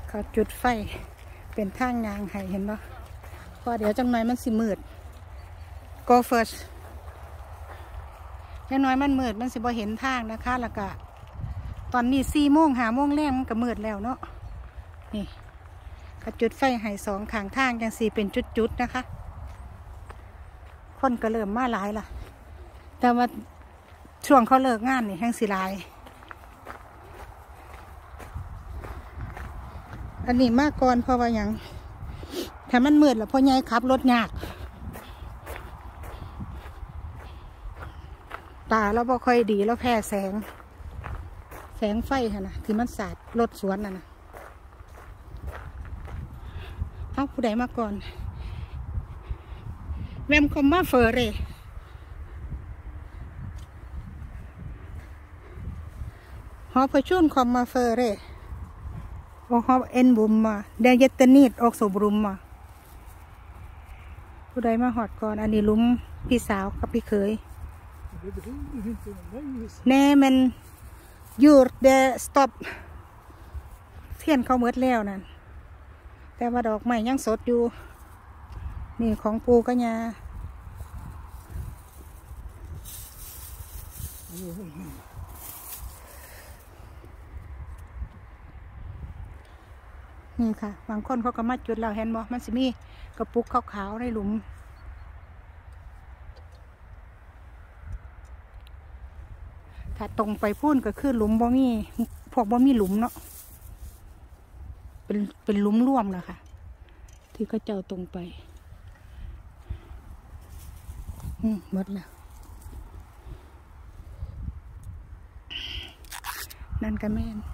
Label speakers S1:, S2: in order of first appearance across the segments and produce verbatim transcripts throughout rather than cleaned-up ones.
S1: เขาจุดไฟเป็นทางยางให้เห็นปะพอเดี๋ยวจังหน่อยมันสิมืด go first จังหน่อยมันมืดมันสิบ่เห็นทางนะคะแล้วก็ตอนนี้สี่โมงหาโมงแรกมันก็มืดแล้วเนาะนี่เขาจุดไฟให้สองข้างทางจังสี่เป็นจุดๆนะคะคนก็เริ่มมาหลายล่ะแต่ว่าช่วงเขาเลิกงานนี่แห้งสิหลายอันนี้มากก่อนเพราะว่าอย่างถ้ามันมืดแล้วพ่อใหญ่ขับรถยากตาเราบ่ค่อยดีแล้วแพ้แสงแสงไฟค่ะนะที่มันสาดรถสวนน่ะนะเอาผู้ใดมาก่อนแวมคอมมาเฟอร์เรฮอประชุนคอมมาเฟอร์เรโอฮอเอ็นบุมมาเดยตนีดออกสบรุมมาผู้ใดมาหอดก่อนอันนี้ลุ้มพี่สาวกับพี่เขยแน่มันยูดเดสต็อปเทียนเขาเมิดแล้วนั่นแต่ว่าดอกไม้ยังสดอยู่นี่ของปูกัญญานี่ค่ะบางคนเขาก็มาจุดเราเห็นบ่มันสิมีกระปุกขาวๆในหลุมถ้าตรงไปพูนก็คือหลุมบ่มีพวกบ่มีหลุมเนาะเป็นเป็นหลุมร่วมแหละค่ะที่เขาเจ้าตรงไปอืมหมดแล้วนั่นก็แม่น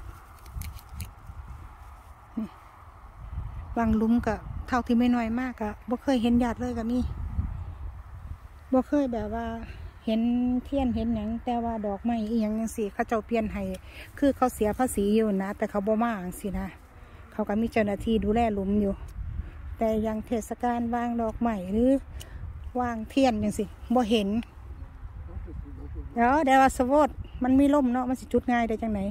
S1: นี่บางหลุมก็เท่าที่ไม่น้อยมากก็บ่เคยเห็นญาติเลยก็มีบ่เคยแบบว่าเห็นเทียนเห็นหยังแต่ว่าดอกไม้อีหยังจังซี่เขาเจ้าเปลี่ยนให้คือเขาเสียภาษีอยู่นะแต่เขาบ่มาจังซี่นะเขาก็มีเจ้าหน้าที่ดูแลหลุมอยู่แต่ยังเทศกาลวางดอกไม้หรือวางเทียนจังซี่บ่เห็นเดี๋ยวเดี๋ยวสวดมันมีล่มเนาะมันสิจุดง่ายได้จังไหน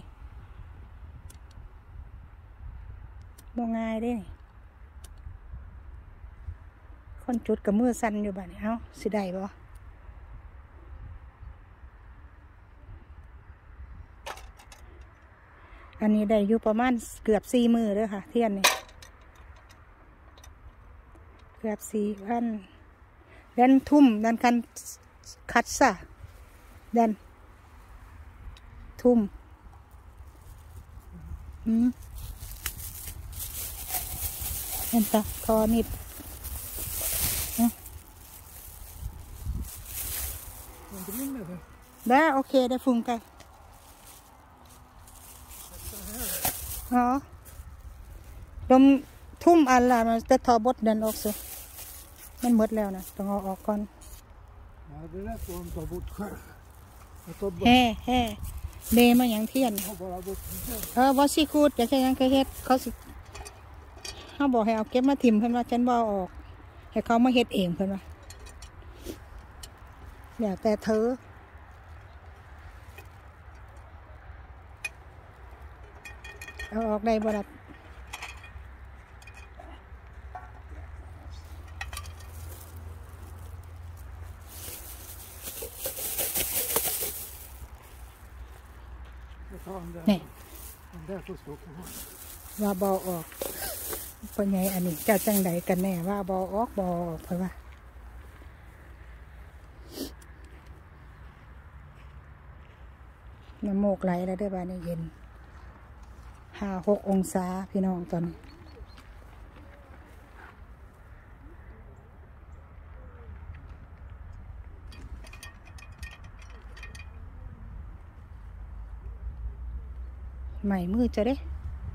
S1: บ่ง่ายเด้คนจุดกับมือสั่นอยู่บัดนี้เอ้าสิได้บ่อันนี้ได้อยู่ประมาณเกือบสี่มือเลยค่ะเทียนนี่เกือบสี่พันเดนทุ่มดันกันคัดซะเดนทุ่มอืมเห็นตาคอนิบได้โอเคได้ฟุ้งกันอ๋อดมทุ่มอันละมันจะทอบดเดินออกสิมันหมดแล้วนะต้องเอาออกก่อนเฮ่เฮ่เดมาอย่างเทียนเออว่าซีคูดจะแค่ยังเคยเฮ็ดเขาสิเขาบอกให้เอาเก็บมาถิ่มเพื่อนว่าฉันบ่ออกให้เขามาเฮ็ดเองเพื่อนว่าเดี๋ยวแต่เธอเอาออกได้บ่ล่ะนี่ว่าบอออกเป็นไงอันนี้เจ้าจังใดกันแน่ว่าบอออกบอออกเพราะว่าน้ำโมกไหลแล้วได้บ้านเย็นห้าหกองศาพี่น้องตอนนี้ใหม่มือจะได้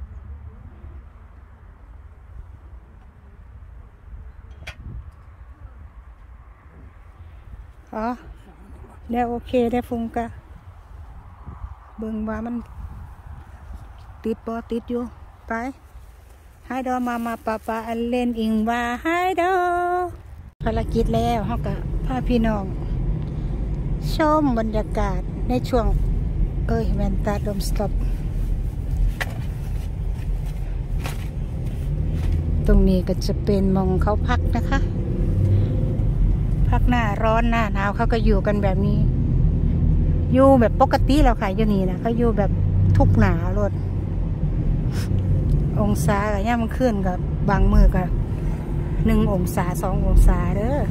S1: อ๋อได้โอเคได้ฟุ้งกะเบิ่งว่ามันติดปอติดอยู่ไปไฮดอมามาปะปะอันเล่นอิงว่าไฮดอภารกิจแล้วเขากะพาพี่น้องชมบรรยากาศในช่วงเอ้ยแวนตาดมสต็อปตรงนี้ก็จะเป็นมองเขาพักนะคะพักหน้าร้อนหน้าหนาวเขาก็อยู่กันแบบนี้อยู่แบบปกติแล้วค่ะอยู่นี่นะเขาอยู่แบบทุกหนาลดองศากับย่ามันขึ้นกับบางมือกับหนึ่งองศาสององศาเด้อ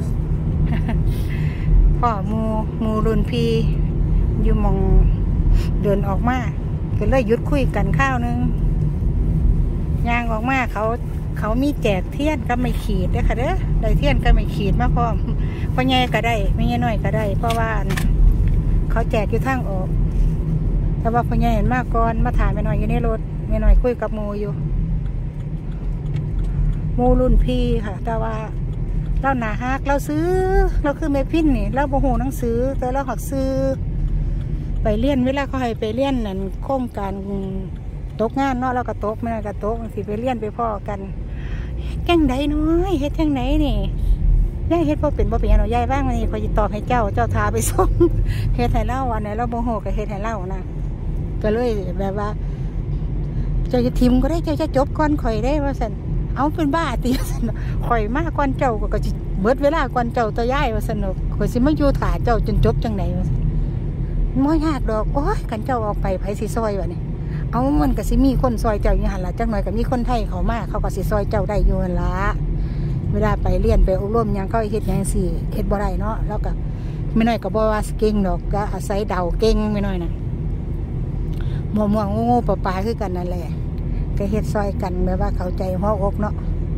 S1: พ่อมูมูรุนพีอยู่มองเดินออกมาก็เลยหยุดคุยกันข้าวนึงย่างออกมาเขาเขามีแจกเทียนก็ไม่ขีดเด้อค่ะเด้อได้เทียนก็ไม่ขีดมาพร้อมพ่อแง่ก็ได้ไม่แง่น้อยก็ได้เพราะว่าเขาแจกอยู่ทางออกแต่ว่าพ่อแง่เห็นมากก่อนมาถ่ายไม่น้อยอยู่ในรถไม่น้อยคุยกับโมอยู่โมรุ่นพี่ค่ะแต่ว่าเราหนาฮักเราซื้อเราคือเมพินนี่เราโมโหหนังสือแต่เราหักซื้อไปเลี้ยนเวลาเขาให้ไปเลี้ยนนั่นโครงการตกงานเนาะเราก็ตกไม่ได้ก็ตกสิไปเลี้ยนไปพ่อกันแกงไหนน้อยเฮ็ดแกงไหนนี่ย่าเฮ็ดพอเป็นพอเป็นอย่างเราย่ายบ้างวันนี้คอยตอบให้เจ้าเจ้าทาไปส่งเฮ็ดให้เล่าวันไหนเราโมโหกับเฮ็ดให้เล่านะก็เลยแบบว่าเจ้าจะทิมก็ได้เจ้าจะจบก่อนข่อยได้ว่าสันเอาเป็นบ้าตีสันข่อยมากก่อนเจ้าก็จะเบิดเวลาก่อนเจ้าตัวย่ายว่าสนุกข่อยสิมาอยู่ถ่าเจ้าจนจบจังไหนว่าไม่ยากดอกโอ้ยกันเจ้าออกไปไผสิซอยวะเนี่ยเอามันก็สิมีคนซอยเจ้าอยู่หันละจังหน่อยก็มีคนไทยเขามาเขาก็สิซอยเจ้าได้อยู่หันละเวลาไปเรียนไปอบรมยังเขาเฮ็ดยังสี่เฮ็ดบ่ได้เนาะแล้วก็ไม่น้อยก็บ่ว่าเก่งดอกก็อาศัยเดาเก่งไม่น้อยนะมัวมัวงูงูปลาปลาคือกันนั่นแหละก็เฮ็ดซอยกันแบบว่าเข้าใจหัวอกเนาะ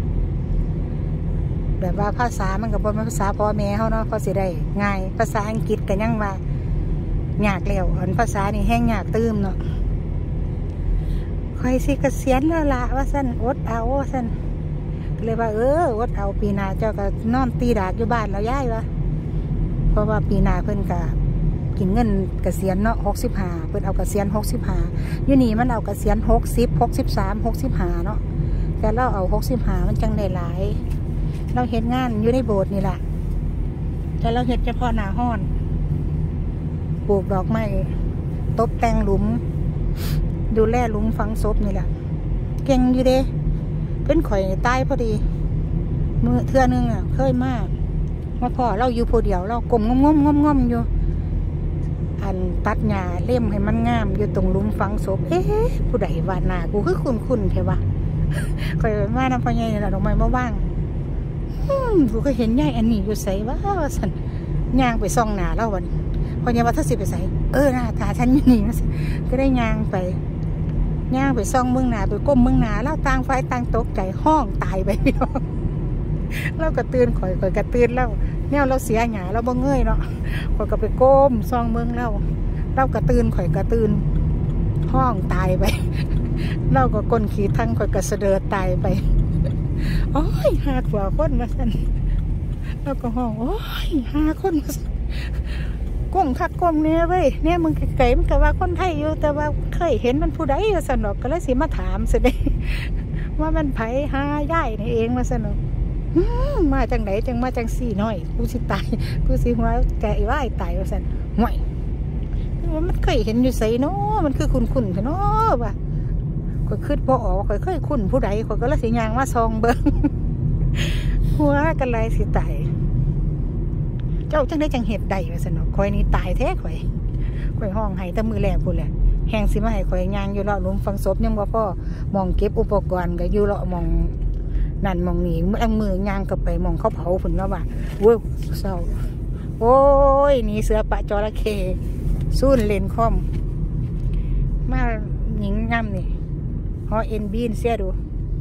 S1: แบบว่าภาษามันก็บ่เป็นภาษาพ่อแม่เขาเนาะเขาสิได้ง่ายภาษาอังกฤษก็ยังว่ายากแล้วอันภาษานี่แห้งยากตื้มเนาะคอยสิเกษียณแล้วละว่าสั้นอดเอาว่าสั้นเลยว่าเอออดเอาปีหน้าเจ้าก็นอนตีดากอยู่บ้านเราย้ายวะเพราะว่าปีหน้าเพิ่นก็กินเงินเกษียณเนาะหกสิบห้าเพิ่นเอาเกษียณหกสิบห้าอยู่นี่มันเอาเกษียณหกสิบหกสิบสามหกสิบห้าเนาะแต่เราเอาหกสิบห้ามันจังได้หลายเราเฮ็ดงานอยู่ในโบสถ์นี่แหละแต่เราเฮ็ดเฉพาะหน้าห้อนปลูกดอกไม้ตกแต่งหลุมดูแลหลุมฝังศพนี่แหละเก่งอยู่เด้เป็นข่อยตายพอดีมือเทื่อนึงอ่ะเคยมากมาพ่อเราอยู่ผู้เดียวเรากลมงมงมงมงมอยู่อันตัดหญ้าเล่มให้มันงามอยู่ตรงหลุมฝังศพเอ๊ะผู้ใดวาดหน้ากูคือคุ้นคุ้นแค่ว่าข่อยมาน้ำพอใหญ่นี่แหละดอกไม้มาว่างกูก็เห็นใหญ่อันนี้อยู่ใส่ว่าสันย่างไปซ่องหน้าเราวันพอใหญ่ว่าถ้าสิไปใส่เออหน้าตาฉันอยู่นี่ก็ได้ย่างไปย่างไปซ่องเมืองหนาไปก้มเมืองหนาแล้วต่างไฟต่างตกใจห้องตายไปพี่น้องเรากระตือนข่อยข่อยกระตือนเล่าเนี่ยเราเสียหยาเราบ่เงยเนาะข่อยก็ไปก้มซ่องเมืองเล่าเรากระตือนข่อยกระตือนห้องตายไปเราก็ก้นขี้ทั้งข่อยกระเสด็จตายไปโอ้ยหากว่าคนมาสั่นเราก็ห้องโอ้ยหาคนมาก้มคักก้มเนี่ยเว้ยเนี่ยมึงไก่มันก็ว่าคนไทยอยู่แต่ว่าเคยเห็นมันผู้ใดสนุกก็เลยสิมาถามสิเด้ว่ามันไผหาย่ายนี่เองมาสนุกมาจังไหนจังมาจังสี่น้อยกูสิตายกูสิหัวแก่ว่าไอ้ตายว่าสันห่วยว่ามันเคยเห็นอยู่ใส่เนาะมันคือคุ้นคุ้นเนาะว่ะข่อยคืดบ่ออกข่อยเคยคุ้นผู้ใดข่อยก็เลยสิยางมาซองเบิ้งหัวกันไรสิตายเจ้าจังได้จังเห็ดใดว่าสนุกข่อยนี่ตายแท้ข่อยข่อยห้องไห้แต่มือแรกพูดแหละแหงสิมาให้ข่อยยางอยู่เลาะหลุมฝังศพยังว่าพ่อมองเก็บอุปกรณ์ก็อยู่เลาะมองนั่นมองนี่มือมือยางกับไปมองเขาเผาผุนแล้วว่าเว้ยเศร้าโอ้ยนี่เสือปะจระเข้สู้เลนคอมมาหญิงงามนี่ฮอเอ็นบีนเสียดู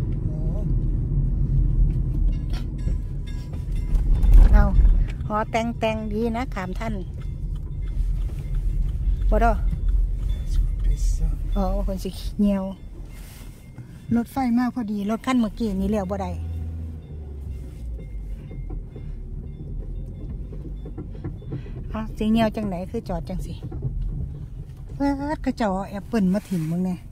S1: เอาฮอแตงแตงดีนะขามท่านบ่ดออ๋อคนสิเงียวรถไฟมากพอดีรถคันเมื่อกี้นี้เลี้ยวบ่ได้อ่ะสิเงียวจังไหนคือจอดจังสิเปิดกระจกแอปเปิลมาถิ่มมึงเนี่ย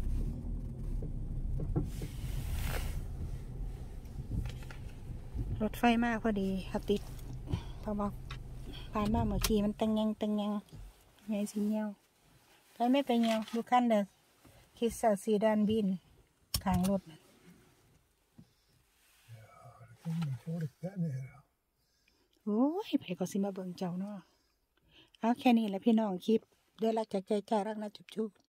S1: รถไฟมากพอดีครับติดเพราะว่าผ่านมาเมื่อกี้มันตังยังตังยังไงสิเงียวไปไม่ไปเงียวดูขั้นเด้อคิดเสาสีด้านบินขางรถ
S2: kommer folk där nere.
S1: โอ้ยไผก็สิมาเบิ่งเจ้าเนาะเอาแค่นี้แหละพี่น้องคลิปเดี๋ยวเราจะใจจ้ารักนะจุ๊บๆ